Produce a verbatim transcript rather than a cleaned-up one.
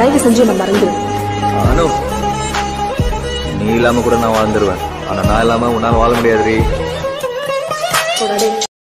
தயவு செஞ்சு என்ன மறந்து. அனு, நீ இல்லாம கூட நான் வாழ்ந்துருவேன். ஆனா நான் இல்லாம உன்னால வாழ முடியாதுரி.